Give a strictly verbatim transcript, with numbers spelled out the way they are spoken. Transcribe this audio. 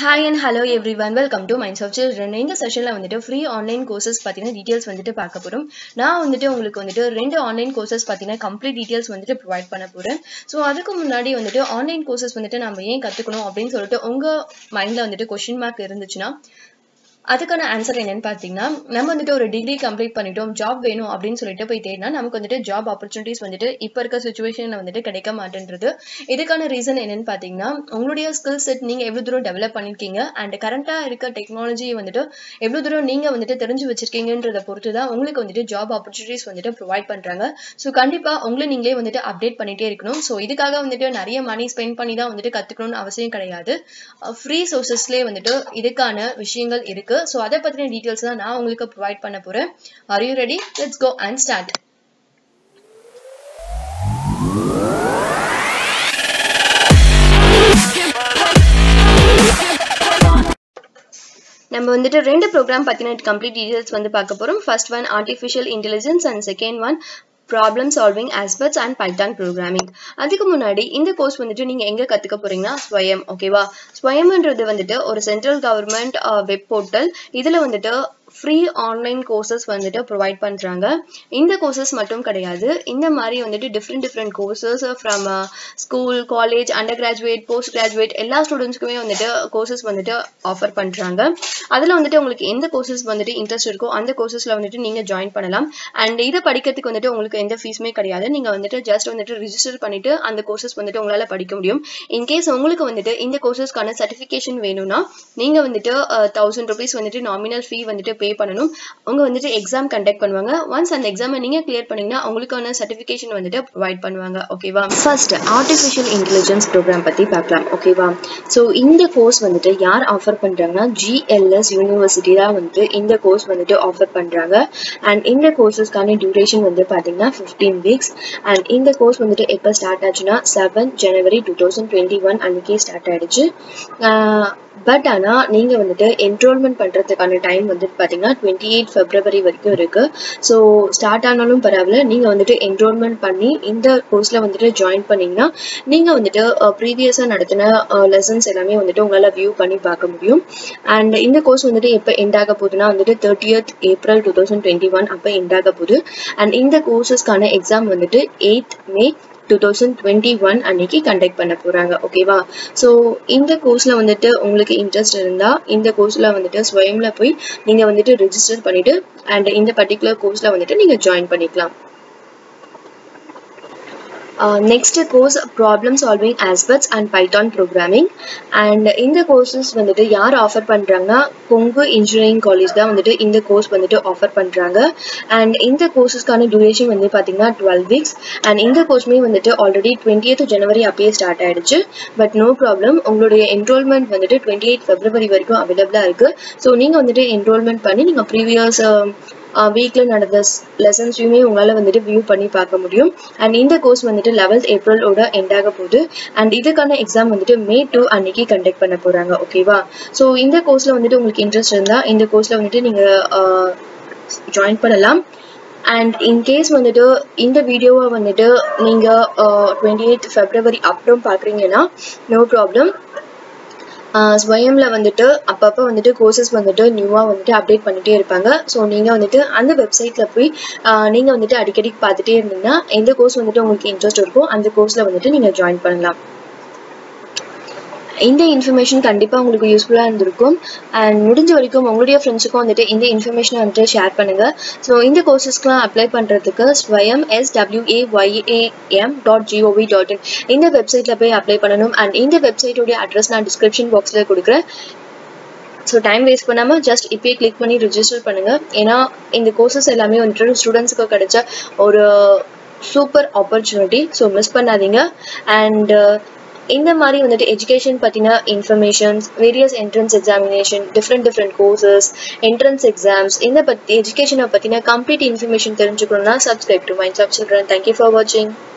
Hi and hello everyone, welcome to Minds of Children. இந்த செஷன்ல வந்துட்டு ஃப்ரீ ஆன்லைன் கோர்சஸ் பத்தின டீடைல்ஸ் வந்துட்டு பார்க்க போறோம். நான் வந்துட்டு உங்களுக்கு வந்துட்டு ரெண்டு ஆன்லைன் கோர்சஸ் பத்தின கம்ப்ளீட் டீடைல்ஸ் வந்துட்டு ப்ரொவைட் பண்ண போறேன். ஸோ அதுக்கு முன்னாடி வந்துட்டு ஆன்லைன் கோர்சஸ் வந்துட்டு நம்ம ஏன் கத்துக்கணும் அப்படின்னு சொல்லிட்டு உங்க மைண்ட்ல வந்துட்டு கொஸ்டின் மார்க் இருந்துச்சுன்னா அதுக்கான ஆன்சர் என்னன்னு பார்த்தீங்கன்னா, நம்ம வந்துட்டு ஒரு டிகிரி கம்ப்ளீட் பண்ணிட்டோம், ஜாப் வேணும் அப்படின்னு சொல்லிட்டு போய் தேடினா நமக்கு வந்துட்டு ஜாப் ஆப்பர்ச்சுனிட்டிஸ் வந்துட்டு இப்போ இருக்க சுச்சுவேஷன்ல வந்துட்டு கிடைக்க மாட்டேன்றது. இதுக்கான ரீசன் என்னன்னு பார்த்தீங்கன்னா, உங்களுடைய ஸ்கில் செட் நீங்க எவ்வளவு தூரம் டெவலப் பண்ணிருக்கீங்க அண்ட் கரண்டா இருக்க டெக்னாலஜி வந்துட்டு எவ்வளவு தூரம் நீங்க வந்துட்டு தெரிஞ்சு வச்சிருக்கீங்கன்றத பொறுத்து தான் உங்களுக்கு வந்துட்டு ஜாப் ஆப்பர்ச்சுனிட்டிஸ் வந்துட்டு ப்ரொவைட் பண்றாங்க. ஸோ கண்டிப்பா உங்களை நீங்களே வந்துட்டு அப்டேட் பண்ணிட்டே இருக்கணும். ஸோ இதுக்காக வந்துட்டு நிறைய மணி ஸ்பெண்ட் பண்ணி தான் வந்துட்டு கத்துக்கணும்னு அவசியம் கிடையாது. ஃப்ரீ சோர்சஸ்லேயே வந்துட்டு இதுக்கான விஷயங்கள் இருக்கு. So அதை பத்தின டீடைல்ஸ் தான் நான் உங்களுக்கு ப்ரொவைட் பண்ண போறேன். Are you ready? Let's go and start. நம்ம வந்துட்டு ரெண்டு ப்ரோக்ராம் பத்தின கம்ப்ளீட் டீடைல்ஸ் வந்து பார்க்க போறோம். First one artificial intelligence and second one problem solving aspects and python programming. அதுக்கு முன்னாடி இந்த கோர்ஸ் வந்துட்டு நீங்க எங்க கத்துக்க போறீங்கன்னா ஸ்வயம். ஓகேவா? ஸ்வயம்ன்றது வந்துட்டு ஒரு சென்ட்ரல் கவர்மெண்ட் வெப் போர்ட்டல். இதுல வந்துட்டு ஃப்ரீ ஆன்லைன் கோர்சஸ் வந்துட்டு ப்ரொவைட் பண்றாங்க. இந்த கோர்சஸ் மட்டும் கிடையாது, இந்த மாதிரி வந்துட்டு different different courses from school, college, under graduate, post graduate எல்லா ஸ்டூடெண்ட்ஸ்க்குமே வந்துட்டு கோர்சஸ் வந்துட்டு ஆஃபர் பண்றாங்க. அதுல வந்துட்டு உங்களுக்கு எந்த கோர்சஸ் வந்துட்டு இன்ட்ரெஸ்ட் இருக்கோ அந்த கோர்சஸ்ல வந்துட்டு நீங்க ஜாயின் பண்ணலாம். அண்ட் இதை படிக்கிறதுக்கு வந்துட்டு உங்களுக்கு எந்த ஃபீஸுமே கிடையாது. நீங்க வந்துட்டு ஜஸ்ட் வந்துட்டு ரிஜிஸ்டர் பண்ணிட்டு அந்த கோர்சஸ் வந்துட்டு உங்களால படிக்க முடியும். இன்கேஸ் உங்களுக்கு வந்துட்டு இந்த கோர்சஸ்க்கான சர்டிஃபிகேஷன் வேணும்னா நீங்க வந்துட்டு தௌசண்ட் ருபீஸ் வந்துட்டு நாமினல் ஃபீ வந்துட்டு பே பண்ணணும். அவங்க வந்துட்டு எக்ஸாம் கண்டக்ட் பண்ணுவாங்க. ஒன்ஸ் அந்த எக்ஸாமை நீங்க கிளியர் பண்ணீங்கன்னா உங்களுக்கான சர்டிஃபிகேஷன் வந்துட்டு ப்ரொவைட் பண்ணுவாங்க. ஓகேவா? ஃபர்ஸ்ட் ஆர்டிஃபிஷியல் இன்டெலிஜென்ஸ் ப்ரோக்ராம் பத்தி பார்க்கலாம். ஓகேவா? ஸோ இந்த கோர்ஸ் வந்துட்டு யார் ஆஃபர் பண்றாங்கன்னா ஜிஎல்எஸ் யூனிவர்சிட்டி தான் வந்துட்டு இந்த கோர்ஸ் வந்துட்டு ஆஃபர் பண்றாங்க. அண்ட் இந்த கோர்சஸ்க்கான டியூரேஷன் வந்து பாத்தீங்கன்னா ஃபிஃப்டீன் வீக்ஸ். அண்ட் இந்த கோர்ஸ் வந்துட்டு எப்போ ஸ்டார்ட் ஆச்சுன்னா seven January two thousand twenty one அன்னைக்கே ஸ்டார்ட் ஆயிடுச்சு. பட் ஆனால் நீங்கள் வந்துட்டு என்ரோல்மெண்ட் பண்ணுறதுக்கான டைம் வந்துட்டு பார்த்தீங்கன்னா டுவெண்ட்டி எயிட் ஃபெப்ரவரி வரைக்கும் இருக்குது. ஸோ ஸ்டார்ட் ஆனாலும் பரவாயில்ல, நீங்கள் வந்துட்டு என்ரோல்மெண்ட் பண்ணி இந்த கோர்ஸில் வந்துட்டு ஜாயின் பண்ணிங்கன்னா நீங்கள் வந்துட்டு ப்ரீவியஸாக நடத்தின லெசன்ஸ் எல்லாமே வந்துட்டு உங்களால் வியூ பண்ணி பார்க்க முடியும். அண்ட் இந்த கோர்ஸ் வந்துட்டு எப்போ எண்ட் ஆக போகுதுன்னா வந்துட்டு thirtieth April two thousand twenty one அப்போ எண்ட் ஆக போகுது. அண்ட் இந்த கோர்சஸ்க்கான எக்ஸாம் வந்துட்டு eighth May two thousand twenty one அன்னைக்கு கண்டக்ட் பண்ண போறாங்க. ஓகேவா? ஸோ இந்த கோர்ஸ்ல வந்துட்டு உங்களுக்கு இன்ட்ரெஸ்ட் இருந்தா இந்த கோர்ஸ்ல வந்துட்டு ஸ்வயம்ல போய் நீங்க வந்துட்டு ரெஜிஸ்டர் பண்ணிட்டு அண்ட் இந்த பர்டிகுலர் கோர்ஸ்ல வந்துட்டு நீங்க ஜாயின் பண்ணிக்கலாம். Next course problem solving aspects and python programming. And இந்த கோர்சஸ் வந்துட்டு யார் ஆஃபர் பண்றாங்கன்னா கொங்கு இன்ஜினியரிங் காலேஜ் தான் வந்துட்டு இந்த கோர்ஸ் வந்துட்டு ஆஃபர் பண்றாங்க. அண்ட் இந்த கோர்சஸ்க்கான டியூரேஷன் வந்து பாத்தீங்கன்னா டுவெல் வீக்ஸ். அண்ட் இந்த கோர்ஸ்மே வந்துட்டு ஆல்ரெடி டுவெண்ட்டியத் ஜனவரி அப்பயே ஸ்டார்ட் ஆயிடுச்சு. பட் நோ ப்ராப்ளம், உங்களுடைய என்ரோல்மெண்ட் வந்துட்டு டுவெண்ட்டி எயிட் ஃபெப்ரவரி வரைக்கும் அவைலபிளா இருக்கு. ஸோ நீங்க வந்துட்டு என்ரோல்மெண்ட் பண்ணி நீங்க ப்ரீவியஸ் வீக்ல நடந்த லெசன்ஸையுமே உங்களால வந்துட்டு வியூ பண்ணி பார்க்க முடியும். அண்ட் இந்த கோர்ஸ் வந்துட்டு லெவன்த் ஏப்ரலோட எண்ட் ஆக போகுது. அண்ட் இதுக்கான எக்ஸாம் வந்துட்டு மே டூ அன்னைக்கு கண்டக்ட் பண்ண போறாங்க. ஓகேவா? ஸோ இந்த கோர்ஸ்ல வந்துட்டு உங்களுக்கு இன்ட்ரெஸ்ட் இருந்தா இந்த கோர்ஸ்ல வந்துட்டு நீங்க ஜாயின் பண்ணலாம். அண்ட் இன்கேஸ் வந்துட்டு இந்த வீடியோவை வந்துட்டு நீங்க டுவெண்ட்டி எயிட் ஃபெப்ரவரி அப்புறம் பாக்குறீங்கன்னா நோ ப்ராப்ளம். ஸ்வயம்ல வந்துட்டு அப்பப்போ வந்துட்டு கோர்சஸ் வந்துட்டு நியூவாக வந்துட்டு அப்டேட் பண்ணிட்டே இருப்பாங்க. ஸோ நீங்கள் வந்துட்டு அந்த வெப்சைட்ல போய் நீங்கள் வந்துட்டு அடிக்கடி பார்த்துட்டே இருந்தீங்கன்னா எந்த கோர்ஸ் வந்துட்டு உங்களுக்கு இன்ட்ரெஸ்ட் இருக்கோ அந்த கோர்ஸ்ல வந்துட்டு நீங்கள் ஜாயின் பண்ணலாம். இந்த இன்ஃபர்மேஷன் கண்டிப்பாக உங்களுக்கு யூஸ்ஃபுல்லாக இருந்திருக்கும். அண்ட் முடிஞ்ச வரைக்கும் உங்களுடைய ஃப்ரெண்ட்ஸுக்கும் வந்துட்டு இந்த இன்ஃபர்மேஷனை வந்துட்டு ஷேர் பண்ணுங்க. ஸோ இந்த கோர்சஸ்க்குலாம் அப்ளை பண்ணுறதுக்கு Swayam S W A Y A M dot gov dot in இந்த வெப்சைட்டில் போய் அப்ளை பண்ணணும். அண்ட் இந்த வெப்சைட்டோடைய அட்ரஸ் நான் டிஸ்கிரிப்ஷன் பாக்ஸில் கொடுக்குறேன். ஸோ டைம் வேஸ்ட் பண்ணாமல் ஜஸ்ட் இப்போயே கிளிக் பண்ணி ரிஜிஸ்டர் பண்ணுங்க. ஏன்னா இந்த கோர்சஸ் எல்லாமே வந்துட்டு ஸ்டூடெண்ட்ஸுக்கு கிடைச்ச ஒரு சூப்பர் ஆப்பர்ச்சுனிட்டி. ஸோ மிஸ் பண்ணாதீங்க. அண்ட் இந்த மாதிரி வந்துட்டு எஜுகேஷன் பற்றின informations, various entrance examination, different different courses, entrance exams, இந்த பற்றி எஜுகேஷனை பற்றின கம்ப்ளீட் இன்ஃபர்மேஷன் தெரிஞ்சுக்கணும்னா subscribe to Minds of Children. Thank you for வாட்சிங்.